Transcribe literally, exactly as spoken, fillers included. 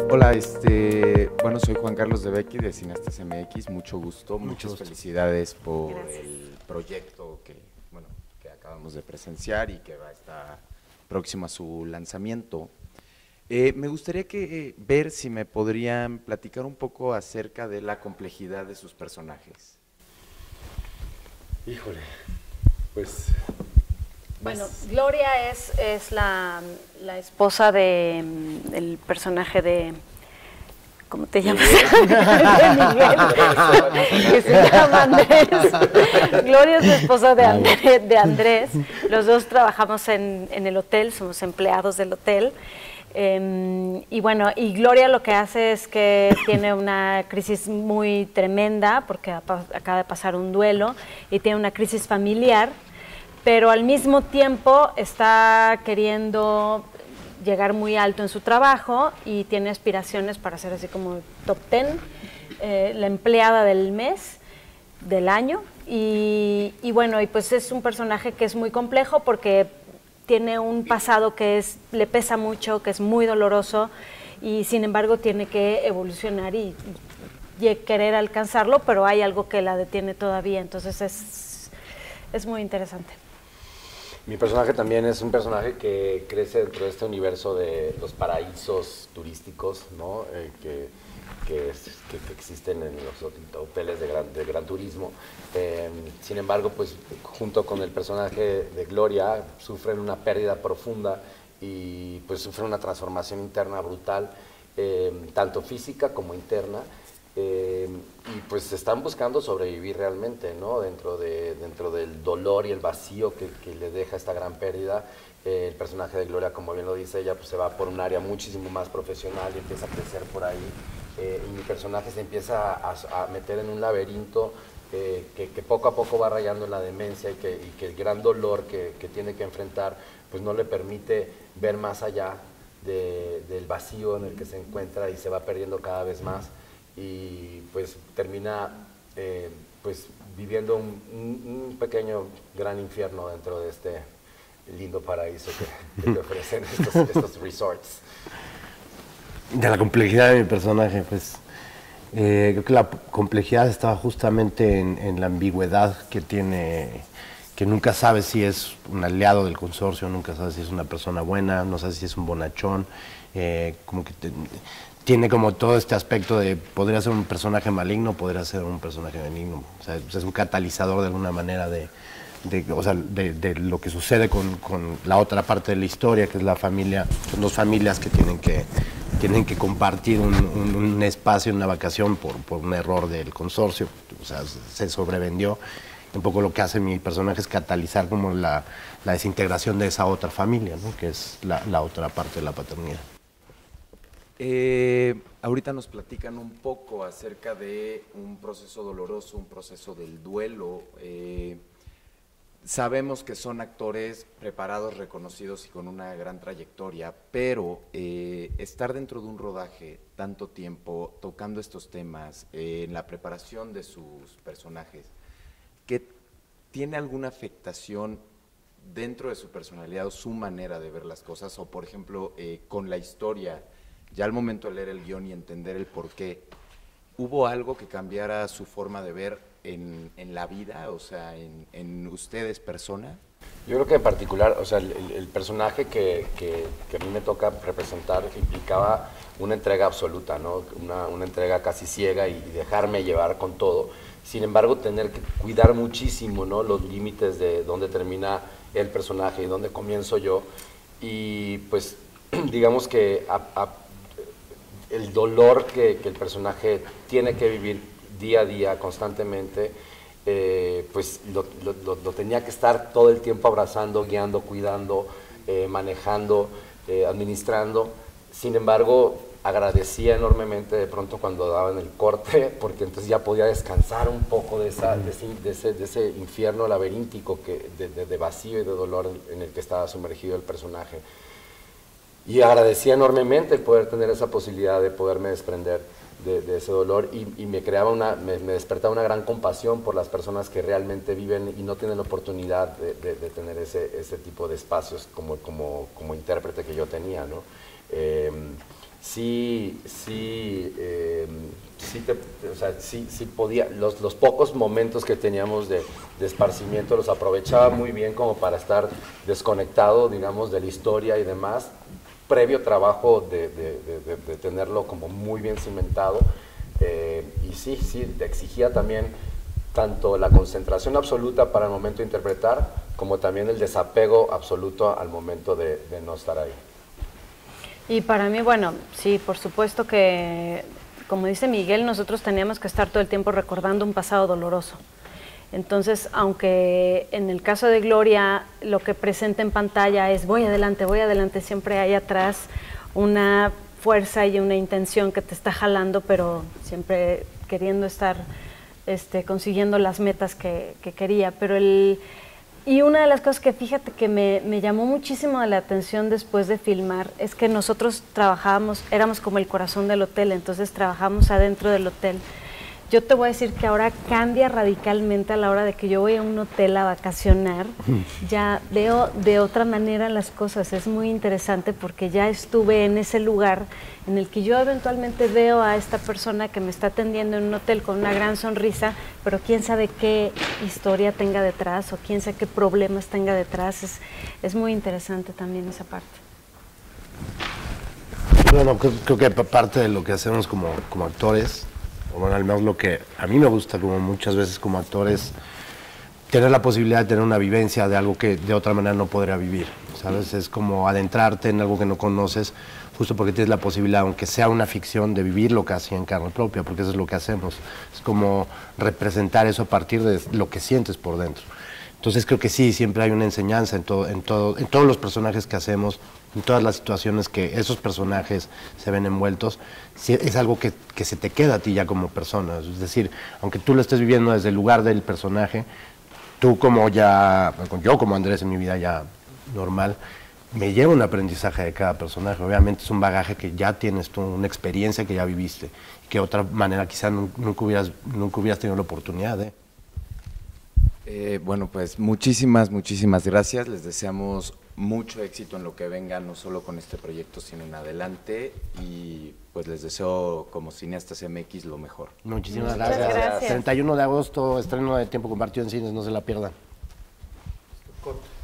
Hola, este, bueno, soy Juan Carlos de Becky de Cineastas M X, mucho gusto, Mucho muchas gusto. felicidades por Gracias. el proyecto que, bueno, que acabamos de presenciar y que va a estar próximo a su lanzamiento. Eh, me gustaría que eh, ver si me podrían platicar un poco acerca de la complejidad de sus personajes. Híjole, pues... Bueno, más- Gloria es, es la, la esposa de, mm, del personaje de... ¿Cómo te llamas? De Miguel, que se llama Andrés. Gloria es la esposa de, André- de Andrés. Los dos trabajamos en, en el hotel, somos empleados del hotel. Eh, y bueno, y Gloria lo que hace es que tiene una crisis muy tremenda porque apa- acaba de pasar un duelo y tiene una crisis familiar, pero al mismo tiempo está queriendo llegar muy alto en su trabajo y tiene aspiraciones para ser así como top ten, eh, la empleada del mes, del año. Y, y bueno, y pues es un personaje que es muy complejo porque tiene un pasado que es, le pesa mucho, que es muy doloroso y sin embargo tiene que evolucionar y, y querer alcanzarlo, pero hay algo que la detiene todavía, entonces es, es muy interesante. Mi personaje también es un personaje que crece dentro de este universo de los paraísos turísticos, ¿no? Eh, que, que, es- que- que existen en los hot- hoteles de gran, de gran turismo. Eh, sin embargo, pues junto con el personaje de Gloria, sufren una pérdida profunda y pues sufren una transformación interna brutal, eh, tanto física como interna. Eh, y pues están buscando sobrevivir realmente, ¿no? Dentro, de, dentro del dolor y el vacío que, que le deja esta gran pérdida. Eh, el personaje de Gloria, como bien lo dice ella, pues se va por un área muchísimo más profesional y empieza a crecer por ahí. Eh, y mi personaje se empieza a, a meter en un laberinto eh, que, que poco a poco va rayando en la demencia y que, y que el gran dolor que, que tiene que enfrentar pues no le permite ver más allá de, del vacío en el que se encuentra y se va perdiendo cada vez más. Y pues termina eh, pues viviendo un, un, un pequeño gran infierno dentro de este lindo paraíso que, que te ofrecen estos, estos resorts. De la complejidad de mi personaje, pues eh, creo que la p- complejidad estaba justamente en, en la ambigüedad que tiene, que nunca sabes si es un aliado del consorcio, nunca sabes si es una persona buena, no sabes si es un bonachón, eh, como que te- tiene como todo este aspecto de podría ser un personaje maligno, podría ser un personaje benigno, o sea, es un catalizador de alguna manera de, de, o sea, de, de lo que sucede con, con la otra parte de la historia, que es la familia, son dos familias que tienen que, tienen que compartir un, un, un espacio, una vacación por, por un error del consorcio, o sea, se sobrevendió. Un poco lo que hace mi personaje es catalizar como la, la desintegración de esa otra familia, ¿no? Que es la, la otra parte de la paternidad. Eh, ahorita nos platican un poco acerca de un proceso doloroso, un proceso del duelo. Eh, sabemos que son actores preparados, reconocidos y con una gran trayectoria, pero eh, estar dentro de un rodaje tanto tiempo tocando estos temas, eh, en la preparación de sus personajes, ¿que tiene alguna afectación dentro de su personalidad o su manera de ver las cosas? O, por ejemplo, eh, con la historia, ya al momento de leer el guión y entender el por qué, ¿hubo algo que cambiara su forma de ver en, en la vida, o sea, en, en ustedes persona? Yo creo que en particular, o sea, el, el- el personaje que, que- que a mí me toca representar implicaba una entrega absoluta, ¿no? Una, una entrega casi ciega y, y dejarme llevar con todo. Sin embargo, tener que cuidar muchísimo, ¿no? Los límites de dónde termina el personaje y dónde comienzo yo. Y pues, digamos que a- a- el dolor que, que el personaje tiene que vivir día a día, constantemente, eh, pues lo, lo- lo- lo tenía que estar todo el tiempo abrazando, guiando, cuidando, eh, manejando, eh, administrando. Sin embargo, agradecía enormemente de pronto cuando daban el corte, porque entonces ya podía descansar un poco de, esa, de, ese, de, ese, de ese infierno laberíntico que, de, de, de vacío y de dolor en el que estaba sumergido el personaje. y agradecía enormemente el poder tener esa posibilidad de poderme desprender de, de ese dolor y, y me creaba una, me, me despertaba una gran compasión por las personas que realmente viven y no tienen la oportunidad de, de, de tener ese, ese tipo de espacios como, como, como intérprete que yo tenía, ¿no? Eh, sí, sí, eh, sí, te, o sea, sí, sí podía, los, los pocos momentos que teníamos de, de esparcimiento los aprovechaba muy bien como para estar desconectado, digamos, de la historia y demás, previo trabajo de, de, de, de, de tenerlo como muy bien cimentado, eh, y sí, sí, te exigía también tanto la concentración absoluta para el momento de interpretar, como también el desapego absoluto al momento de, de no estar ahí. Y para mí, bueno, sí, por supuesto que, como dice Miguel, nosotros teníamos que estar todo el tiempo recordando un pasado doloroso. Entonces, aunque en el caso de Gloria lo que presenta en pantalla es voy adelante, voy adelante, siempre hay atrás una fuerza y una intención que te está jalando, pero siempre queriendo estar este, consiguiendo las metas que, que quería. Pero el... Y una de las cosas que fíjate que me, me llamó muchísimo la atención después de filmar es que nosotros trabajábamos, éramos como el corazón del hotel, entonces trabajamos adentro del hotel. Yo te voy a decir que ahora cambia radicalmente a la hora de que yo voy a un hotel a vacacionar, ya veo de otra manera las cosas, es muy interesante porque ya estuve en ese lugar en el que yo eventualmente veo a esta persona que me está atendiendo en un hotel con una gran sonrisa, pero quién sabe qué historia tenga detrás o quién sabe qué problemas tenga detrás, es, es muy interesante también esa parte. Bueno, creo, creo que parte de lo que hacemos como, como actores, o bueno, al menos lo que a mí me gusta como muchas veces como actor es tener la posibilidad de tener una vivencia de algo que de otra manera no podría vivir, ¿sabes? Es como adentrarte en algo que no conoces, justo porque tienes la posibilidad, aunque sea una ficción, de vivirlo casi en carne propia, porque eso es lo que hacemos. Es como representar eso a partir de lo que sientes por dentro. Entonces creo que sí, siempre hay una enseñanza en, todo, en, todo, en todos los personajes que hacemos, en todas las situaciones que esos personajes se ven envueltos, es algo que, que se te queda a ti ya como persona. Es decir, aunque tú lo estés viviendo desde el lugar del personaje, tú como ya, yo como Andrés en mi vida ya normal, me llevo un aprendizaje de cada personaje. Obviamente es un bagaje que ya tienes tú, una experiencia que ya viviste, que de otra manera quizás nunca hubieras, nunca hubieras tenido la oportunidad de... Eh, bueno, pues muchísimas, muchísimas gracias. Les deseamos mucho éxito en lo que venga, no solo con este proyecto, sino en adelante. Y pues les deseo, como Cineastas M X, lo mejor. Muchísimas Muchas gracias. gracias. treinta y uno de agosto, estreno de Tiempo Compartido en Cines, no se la pierdan. Corto.